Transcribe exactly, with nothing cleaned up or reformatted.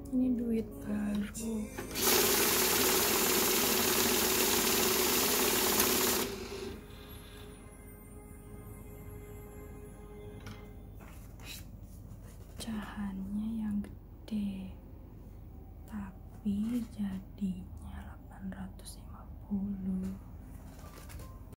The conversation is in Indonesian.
Ini duit baru. Pecahannya yang gede, tapi jadinya delapan ratus lima puluh.